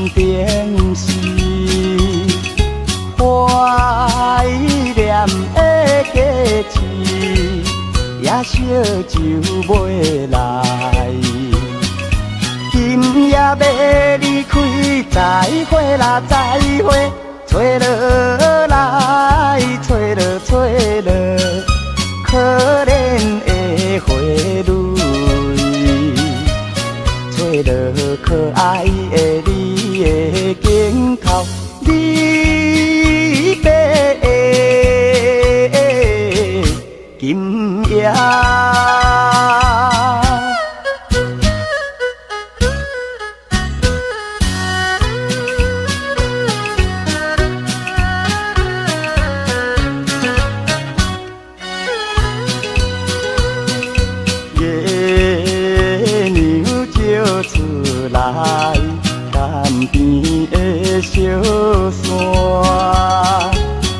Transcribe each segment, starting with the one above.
定是怀念的价值，也烧酒袂来。今夜要离开，再会啦，再会，吹落来，吹落，吹落，可怜的花蕊，吹落可爱的你的镜头，你白的金叶。来岸边的小山，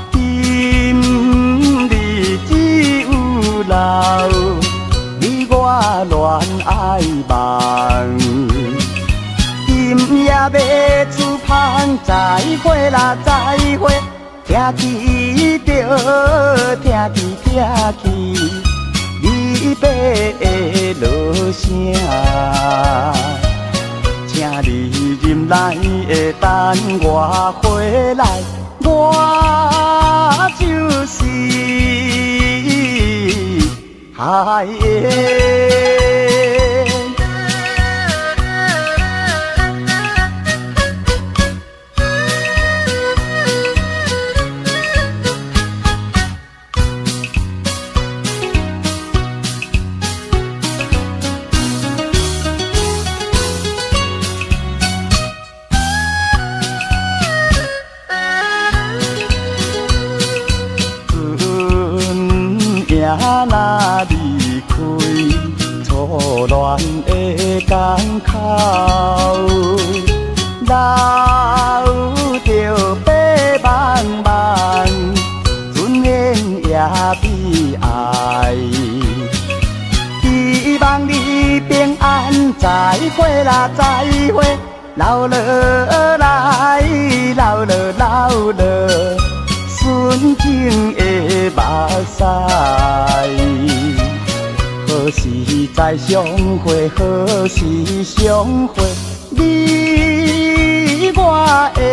今日只有留你我恋爱梦。今夜要出芳，再会啦，再会，听起着，听起你白的落声。请你忍耐的等我回来，我就是海的。若离开初恋的港口，留着白茫茫，尊严也悲哀。希望你平安，再会啦，再会，留落来，留落。纯情的目屎，何时再相会？何时相会？你我的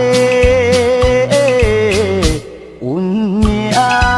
运命。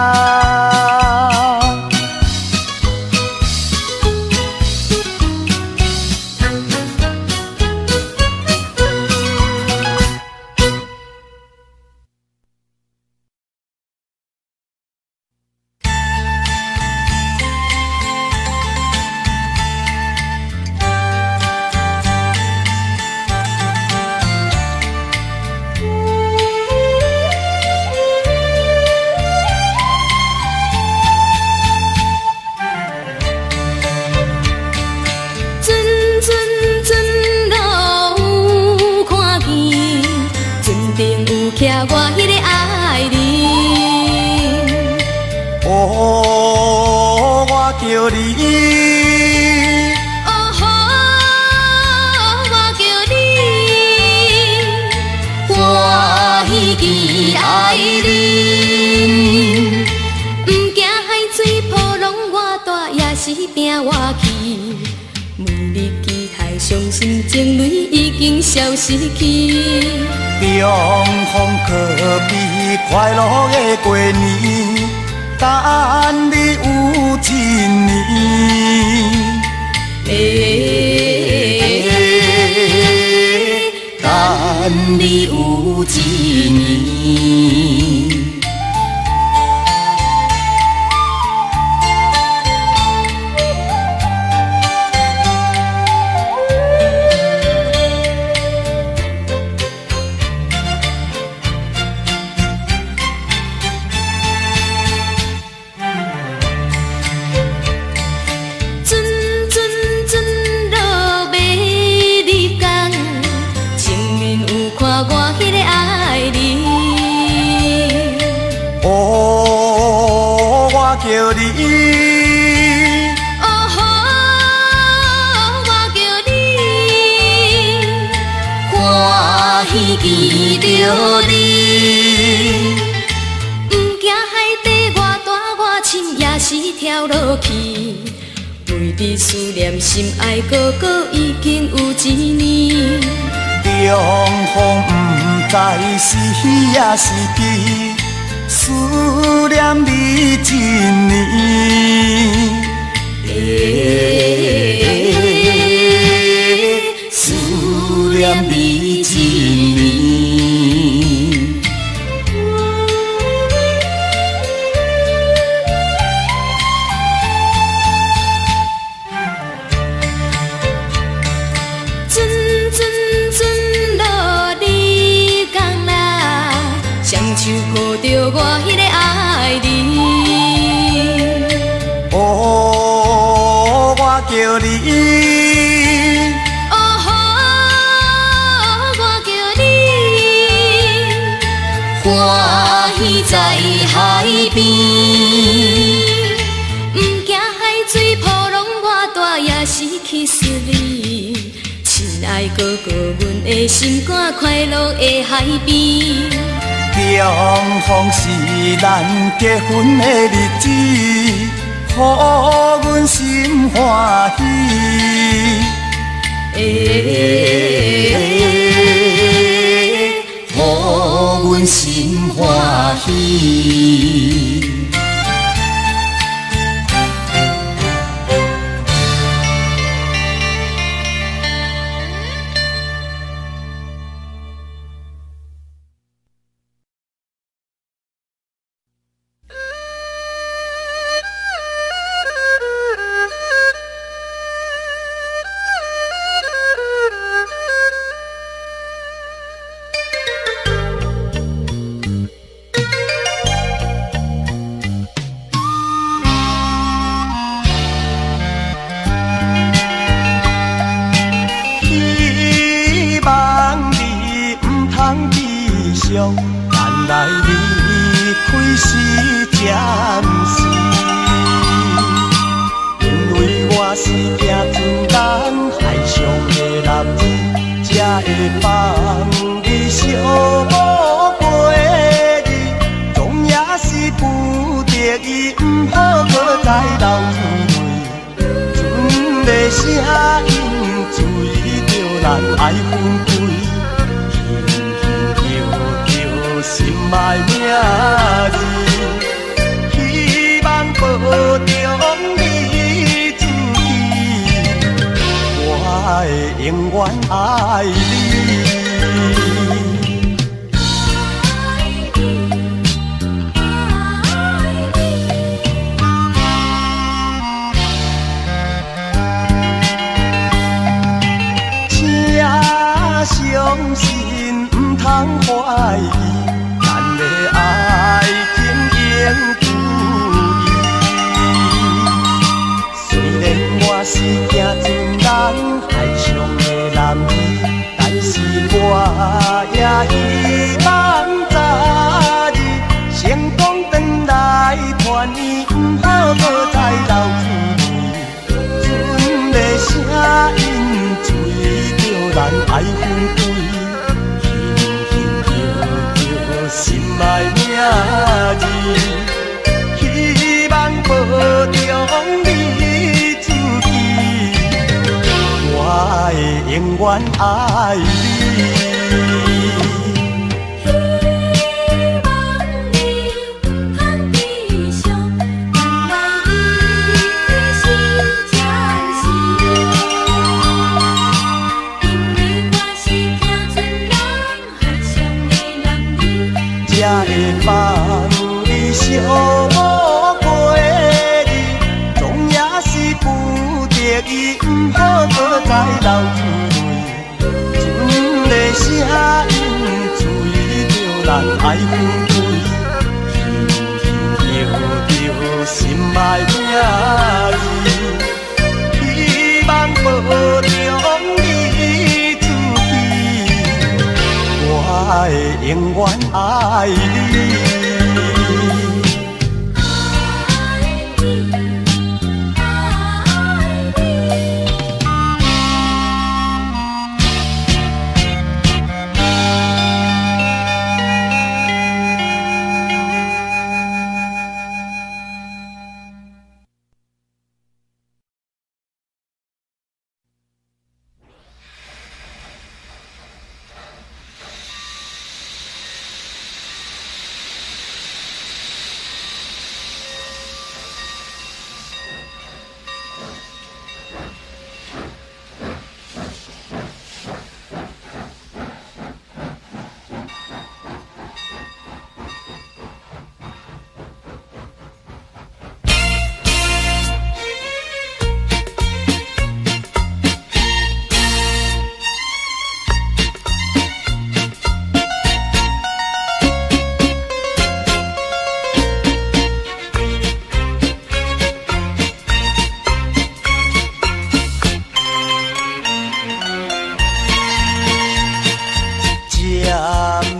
叫你， 哦吼，我叫你，我已经爱你，不惊海水波浪，我大也是拼活去。每日期待伤心情泪已经消失去， 中风可比快乐的过年。等你有一年，等你有一年。叫你， 哦吼，我叫你， 喜见着你。不惊海底偌大偌深，也是跳落去。为你思念心爱哥哥已经有一年。 重逢不知是喜也是悲，思念你一年。思念你一年。 阵阵阵落你讲啦，双手抱着我迄个爱人。 哦，我叫你。 欢喜在海边，不惊海水波浪偌大，也是去思你。亲爱哥哥，阮的心肝快乐的海边。 重逢是咱结婚的日子，予阮心欢喜。予阮心欢喜。咱来离开是暂时，因为我是行船人，海上的男儿，才会放你小过日，总也是不得已，不好搁再流泪，船的声音随着咱爱分开。心爱名字，希望保重你自己，我会永远爱你。请相信，不通怀疑。爱情永不移，虽然我是行船人，海上的男儿，但是我也希望早日成功回来团圆，不好搁再流泪。船的声音随着咱爱分开。心爱名字，希望保重你自己，我会永远爱你。才会放你小过日，总也是不得已，不好搁再流泪。船的声音随着咱爱分开，叫着心爱名字，希望保重你自己，我会永远爱你。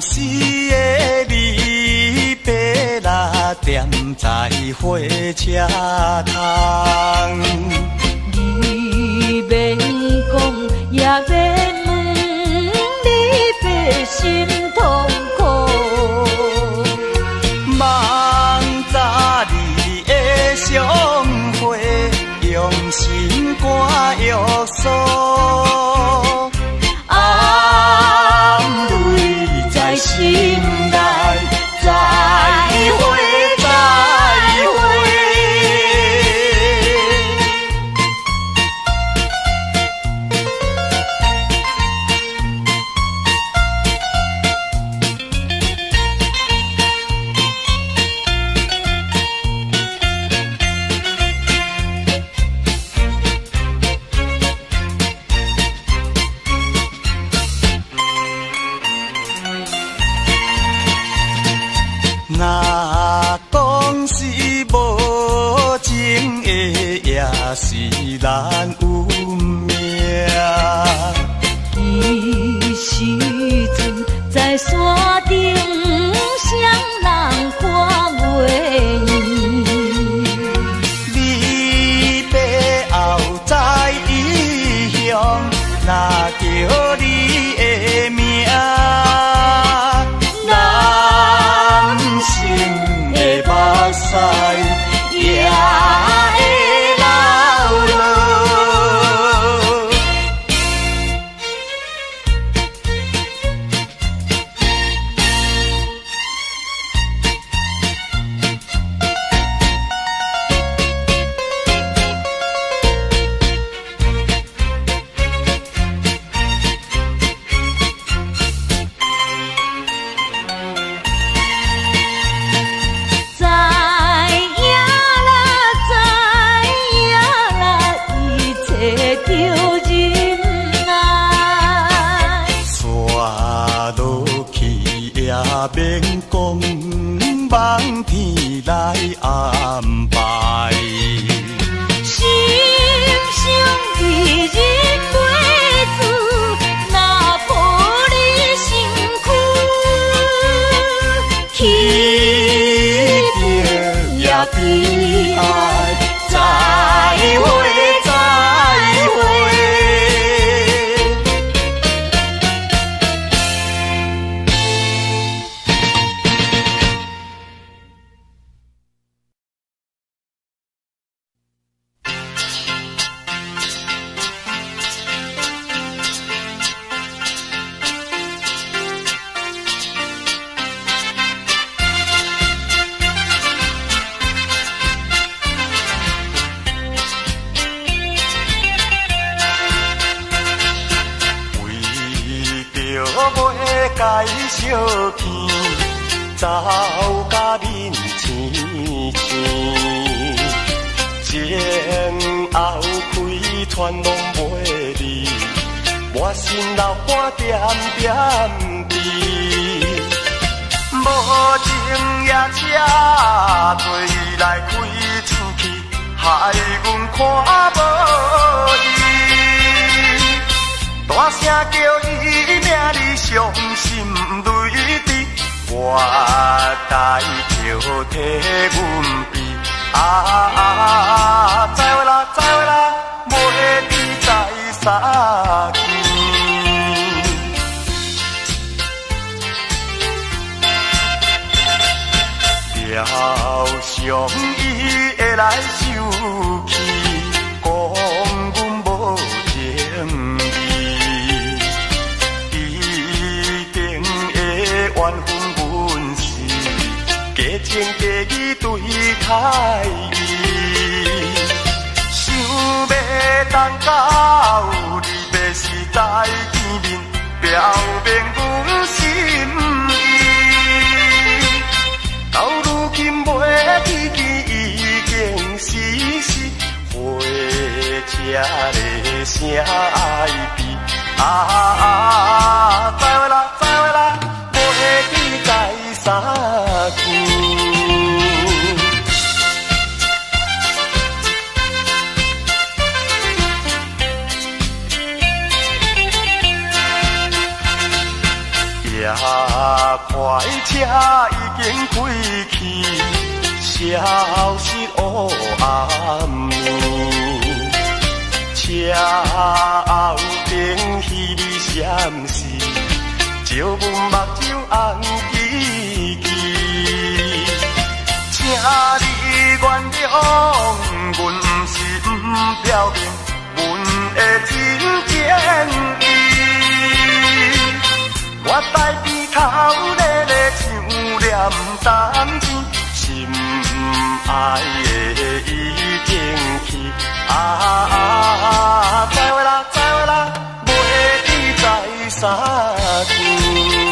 时的你，白啦踮在火车头。 你免讲，也免问，你白心痛苦。 望早你的相会，用心肝约束。心内再会，再会。若讲是无情的，也是咱有命。 伊时阵在山顶，双人看袂厌。 你背后在异乡，若叫你的名。目屎也会流落。免讲，望天来安排。 心上一日袂住，若抱你身躯，一定也悲哀。再会，再会。该相见，走甲面青青，前后开穿拢袂离，我心流汗点点滴，无情也车对来开出去，害阮看无伊。大声叫伊名里伤心泪滴，我代着替阮悲。再会啦，再会啦，袂知在啥见。了伤伊会来受气，讲阮无情义，一定会怨恨阮是假情假意对待伊，想要等到你要是在见面，表明阮心意。到如今袂记见，已经死死火车的声爱悲。再会啦，再会啦，袂记在啥见。也快车已经开去，消失黑暗暝。车后边彼味闪烁，照阮目睭红记记。请你原谅，阮不是不表明阮的真情意。我在边头咧咧唱念担钱，心爱的已经去。再会啦，再会啦，袂记再相见。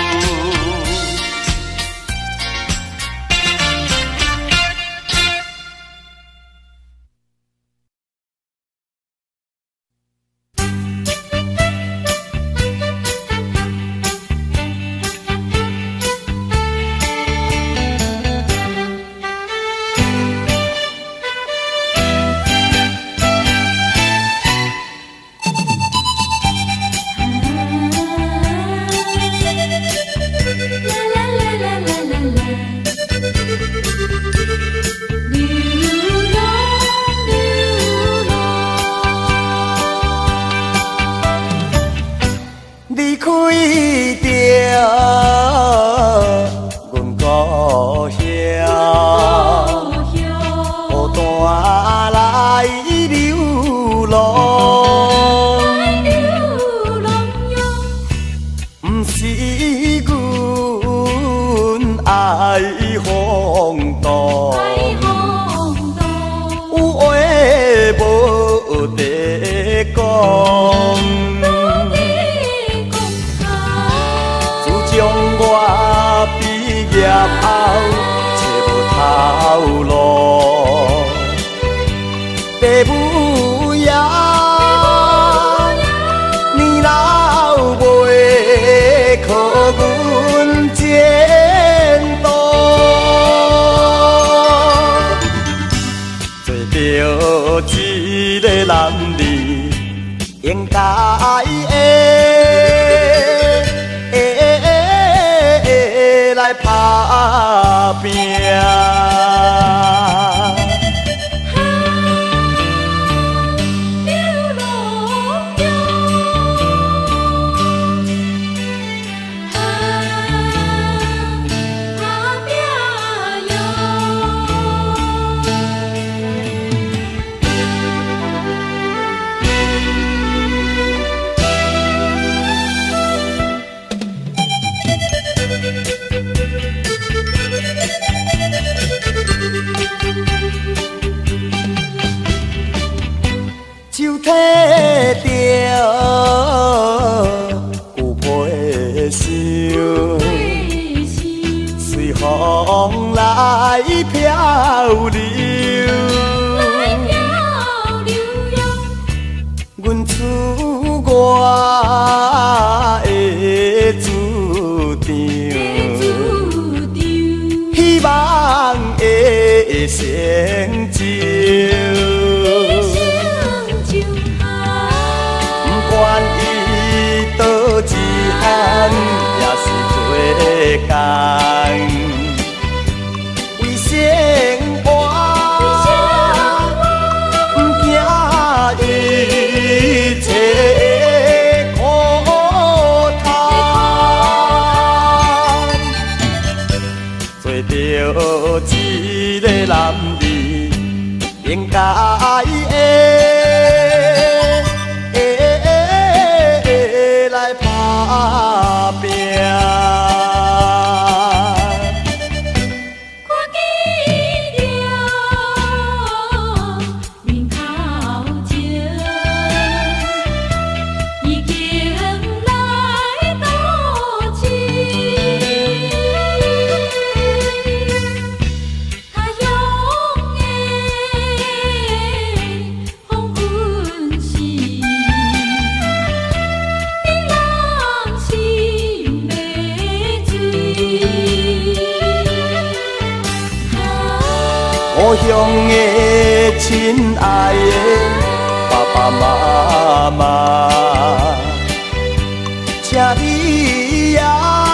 故乡的亲爱的爸爸妈妈，请你也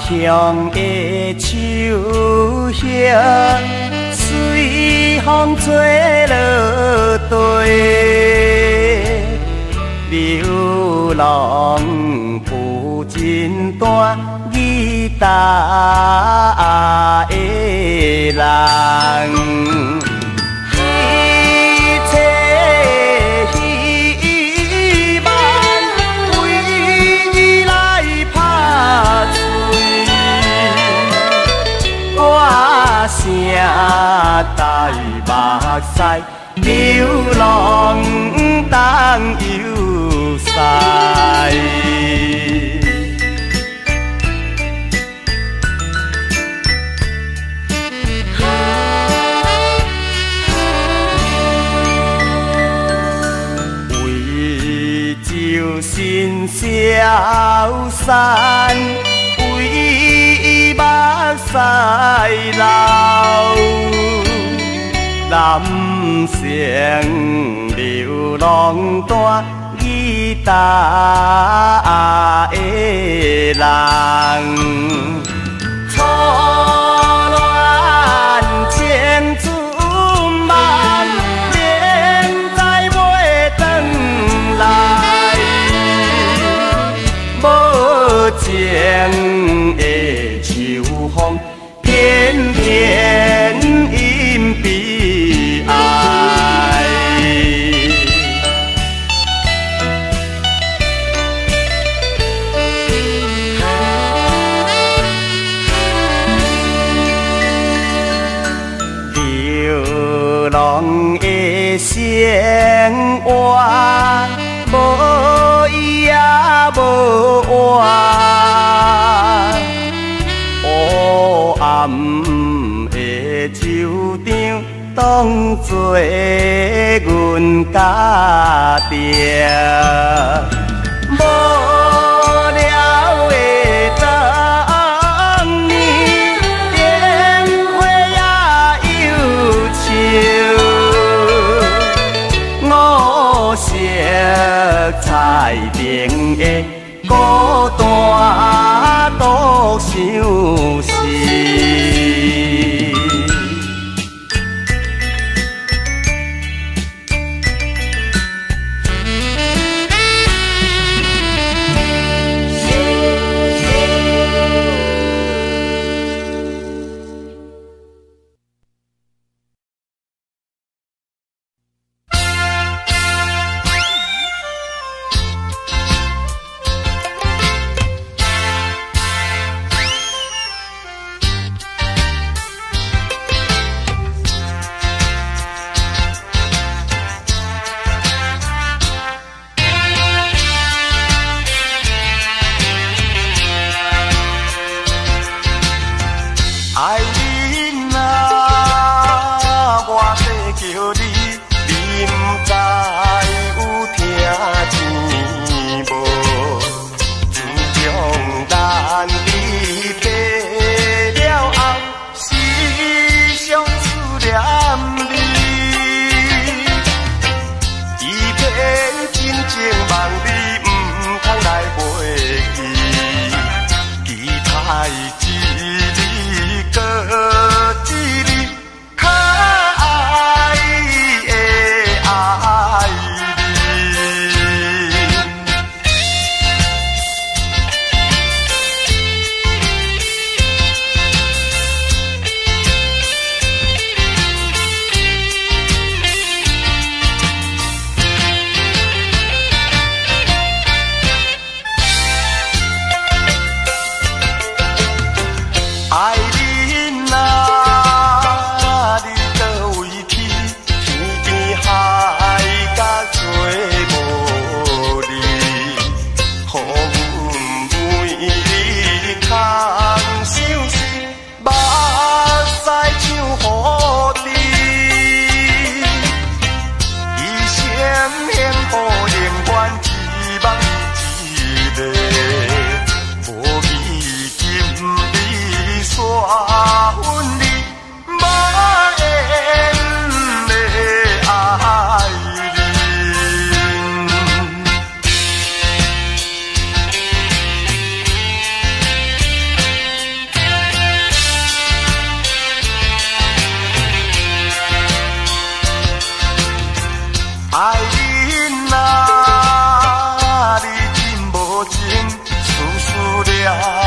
乡的秋叶，随风吹落地。流浪负真单义大的人。声带目屎，流浪当游西。为救身消散，为目屎流。男性流浪单义大的人，初恋千次万遍再袂转来，无情的秋风偏偏因悲哀。流浪的生活，无依也无换。黑暗的酒场，当作阮家庭。无聊的当年，烟火也忧愁。五色彩灯的孤单独相思。爱你啊，我在叫你，你不知有听见无？自从咱离别了后，时常思念你，一片真情望你不通来袂记，期待个一日较爱的爱人，爱你啊，你倒位去？天边海角做无你，予阮为你空相思，目屎像雨滴。一声幸福宁愿只望一个，无义金碧煞阮你无缘的爱人。 了。